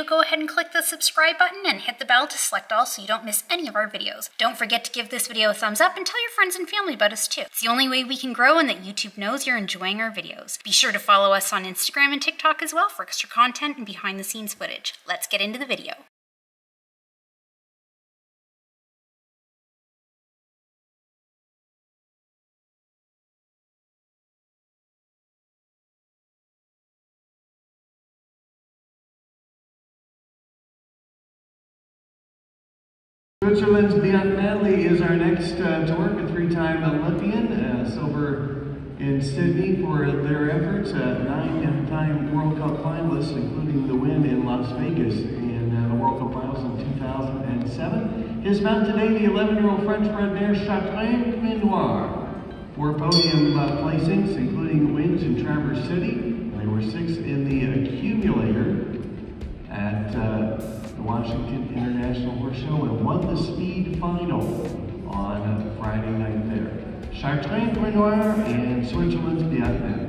go ahead and click the subscribe button and hit the bell to select all so you don't miss any of our videos. Don't forget to give this video a thumbs up and tell your friends and family about us too. It's the only way we can grow and that YouTube knows you're enjoying our videos. Be sure to follow us on Instagram and TikTok as well for extra content and behind the scenes footage. Let's get into the video. Switzerland's Biancanelli is our next to work, a three-time Olympian, silver in Sydney for their efforts, nine-time World Cup finalists, including the win in Las Vegas in the World Cup finals in 2007. His mount today, the 11-year-old French-bred mare Chartrain Noir. 4 podium placings, including wins in Traverse City. They were 6th in the accumulator at the Washington International Horse Show and won the speed final on Friday night there. Chartrain Noir and Switzerland's Biancanelli.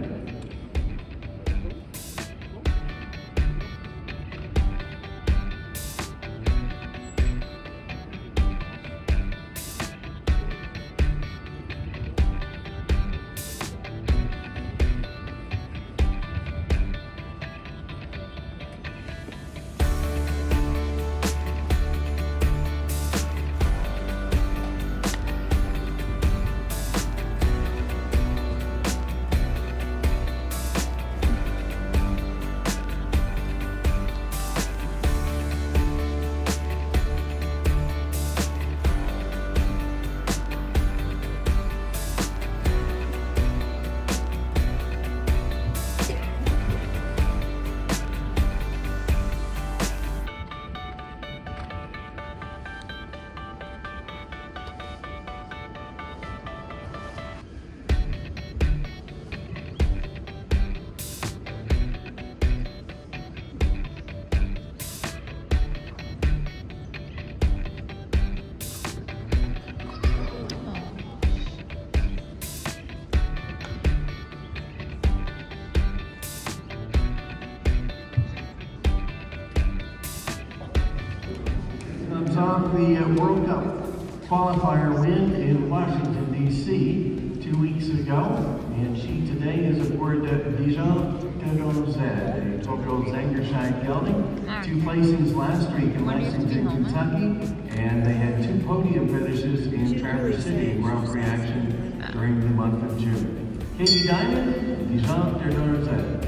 Off the World Cup qualifier win in Washington, D.C. 2 weeks ago, and she today is aboard Dijon Terozet, a 12-year-old Zangerscheid gelding. 2 placings last week in Lexington, Kentucky, and they had 2 podium finishes in Traverse City in Grand Prix action during the month of June. Katie Diamond, Dijon Terozet.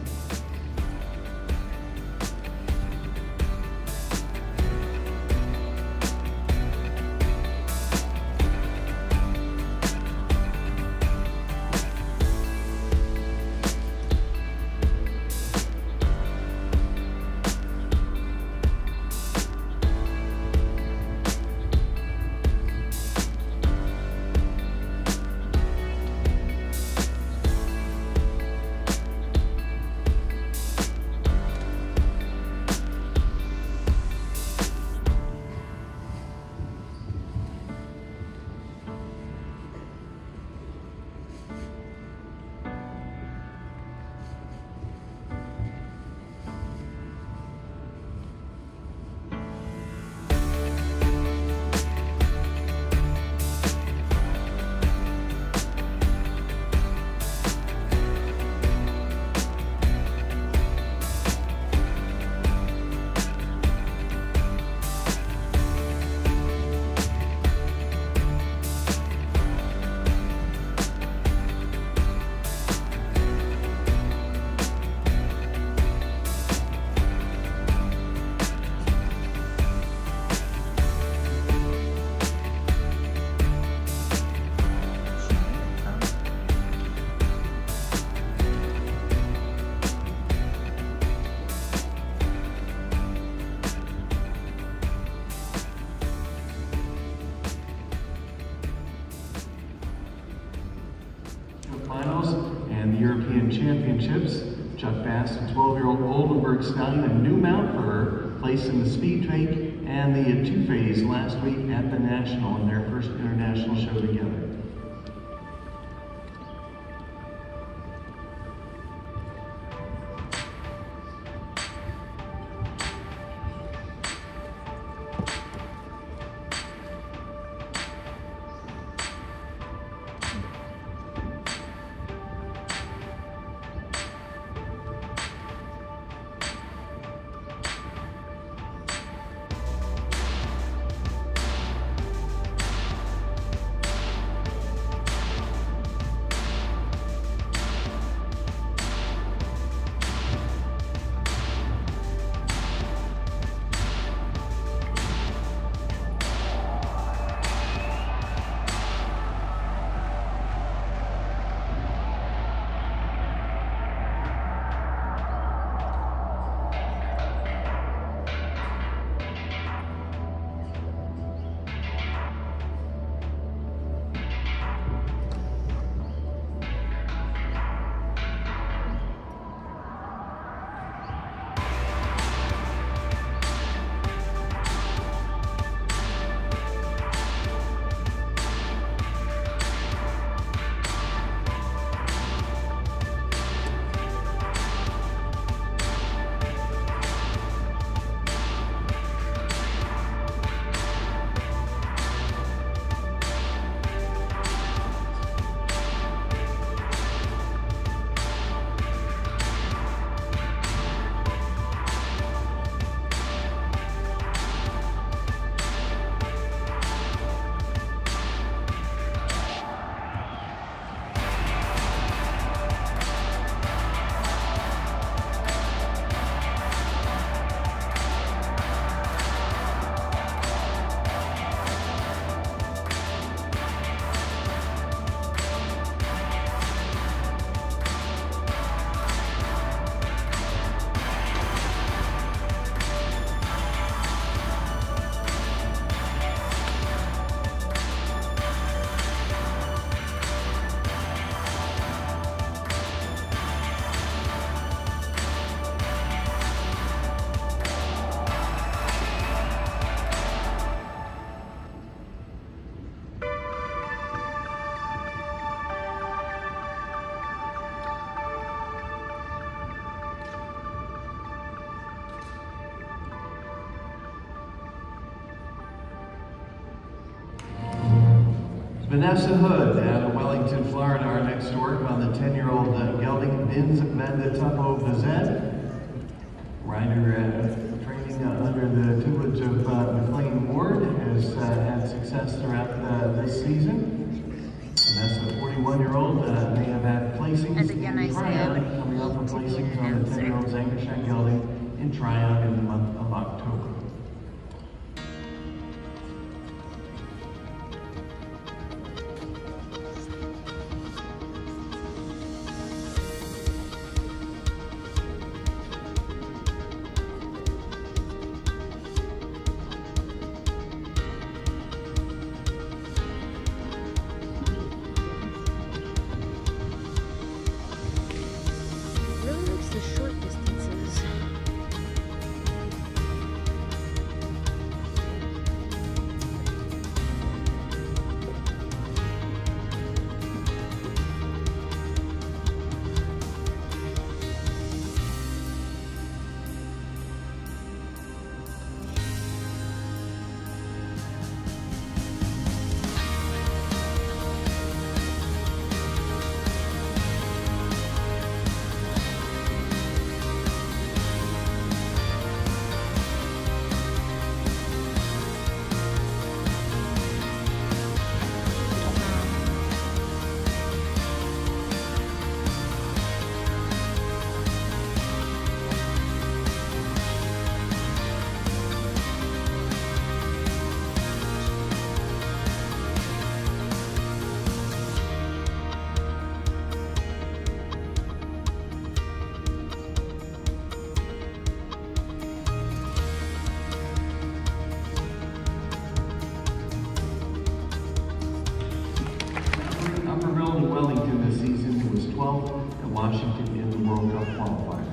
Finals and the European Championships. Chuck Bass, a 12-year-old Oldenburg stallion, a new mount for her, placed in the speed take and the 2-phase last week at the National in their first international show together. Vanessa Hood out of Wellington, Florida, our next to work on the 10-year-old gelding Bins Menda Tuppo Bazette. Rider training under the tutelage of McLean Ward has had success throughout this season. Vanessa, 41-year-old, may have had placings in Tryon, coming up with placings on the 10-year-old Zangersheim gelding in Tryon in the month of October. Wellington this season, who was 12th at Washington in the World Cup qualifier.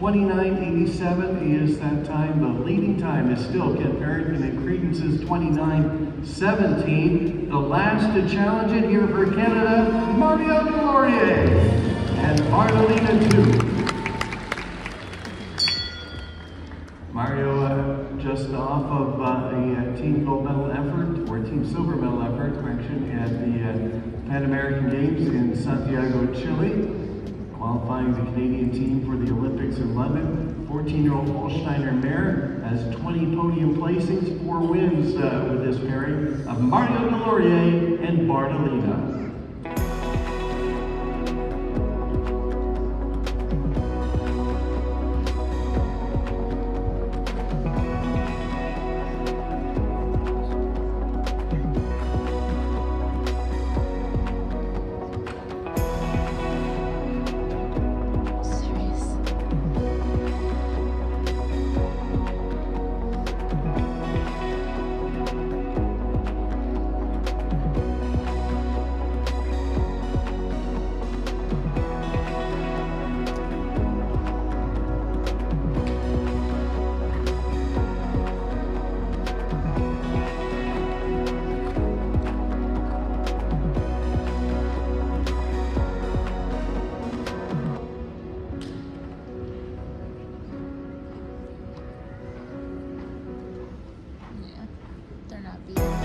29:87 is that time. The leading time is still Kent Farrington and Credence's 29:17. The last to challenge it here for Canada, Mario Delorier and Bartolina 2. Mario just off of a team gold medal effort, or team silver medal effort, correction, at the Pan American Games in Santiago, Chile. Qualifying the Canadian team for the Olympics in London. 14-year-old Holsteiner mare has 20 podium placings, 4 wins with this pairing of Mario Delorier and Bartolina. They're not being